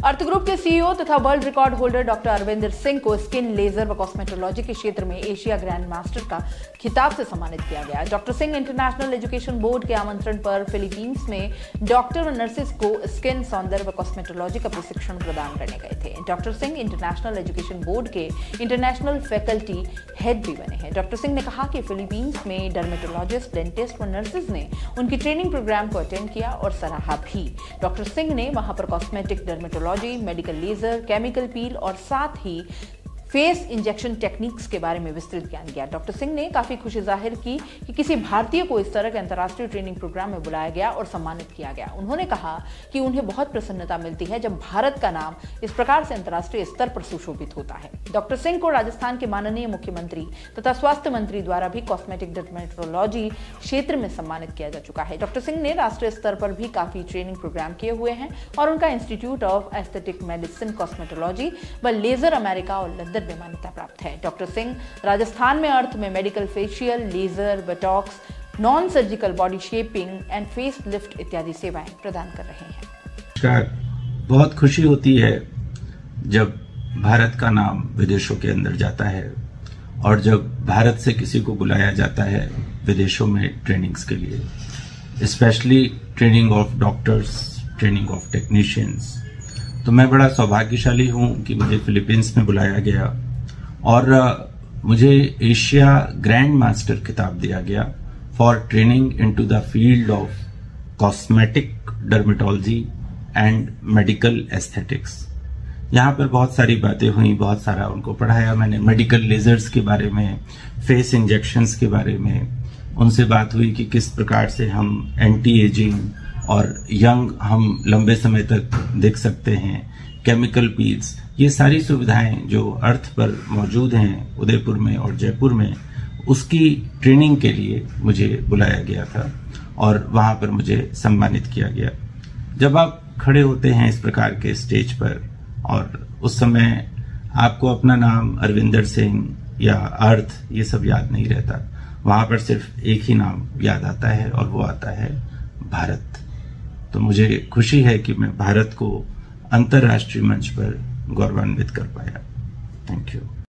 अर्थ group के CEO तथा world record holder doctor Arvinder Singh को स्किन, लेजर व कॉस्मेटोलॉजी के क्षेत्र में एशिया ग्रैंड मास्टर का खिताब से सम्मानित किया गया। Doctor Singh international education board के आमंत्रण पर फिलीपींस में डॉक्टर और नर्सेस को स्किन, सौंदर्य व कॉस्मेटोलॉजी का प्रशिक्षण प्रदान करने गए थे। Doctor Singh international education board के इंटरनेशनल फैकल्टी हेड भी बने हैं। डॉक्टर सिंह ने कहा कि फिलीपींस में डर्मेटोलॉजिस्ट, डेंटिस्ट व नर्सेज ने उनकी ट्रेनिंग प्रोग्राम को अटेंड किया और सराहा भी। डॉक्टर सिंह ने वहां पर cosmetic, dermatology, medical laser, chemical peel और साथ ही फेस इंजेक्शन टेक्निक्स के बारे में विस्तृत ज्ञान दिया। डॉक्टर सिंह ने काफी खुशी जाहिर की कि किसी भारतीय को इस तरह के अंतर्राष्ट्रीय ट्रेनिंग प्रोग्राम में बुलाया गया और सम्मानित किया गया। उन्होंने कहा कि उन्हें बहुत प्रसन्नता मिलती है जब भारत का नाम इस प्रकार से अंतर्राष्ट्रीय स्तर पर सुशोभित होता है। डॉक्टर सिंह को राजस्थान के माननीय मुख्यमंत्री तथा स्वास्थ्य मंत्री द्वारा भी कॉस्मेटिक डर्मेटोलॉजी क्षेत्र में सम्मानित किया जा चुका है। डॉक्टर सिंह ने राष्ट्रीय स्तर पर भी काफी ट्रेनिंग प्रोग्राम किए हुए हैं और उनका institute of aesthetic medicine, cosmetology व लेजर अमेरिका और लंदन में मान्यता प्राप्त है। डॉक्टर सिंह राजस्थान में अर्थ में medical, facial, laser, botox, non surgical body shaping and face lift इत्यादि सेवाएं प्रदान कर रहे हैं। नमस्कार। बहुत खुशी होती है जब भारत का नाम विदेशों के अंदर जाता है और जब भारत से किसी को बुलाया जाता है विदेशों में ट्रेनिंग्स के लिए, specially training of doctors, training of technicians. तो मैं बड़ा सौभाग्यशाली हूं कि मुझे फिलीपींस में बुलाया गया और मुझे एशिया ग्रैंड मास्टर खिताब दिया गया for training into the field of cosmetic dermatology and medical aesthetics. यहाँ पर बहुत सारी बातें हुई, बहुत सारा उनको पढ़ाया मैंने। मेडिकल लेजर्स के बारे में, फेस इंजेक्शंस के बारे में उनसे बात हुई कि किस प्रकार से हम एंटी एजिंग और यंग हम लंबे समय तक देख सकते हैं। केमिकल पील्स, ये सारी सुविधाएं जो अर्थ पर मौजूद हैं उदयपुर में और जयपुर में, उसकी ट्रेनिंग के लिए मुझे बुलाया गया था और वहां पर मुझे सम्मानित किया गया। जब आप खड़े होते हैं इस प्रकार के स्टेज पर और उस समय आपको अपना नाम अरविंदर सिंह या अर्थ ये सब याद नहीं रहता, वहां पर सिर्फ एक ही नाम याद आता है और वो आता है भारत। तो मुझे खुशी है कि मैं भारत को अंतर्राष्ट्रीय मंच पर गौरवान्वित कर पाया। Thank you.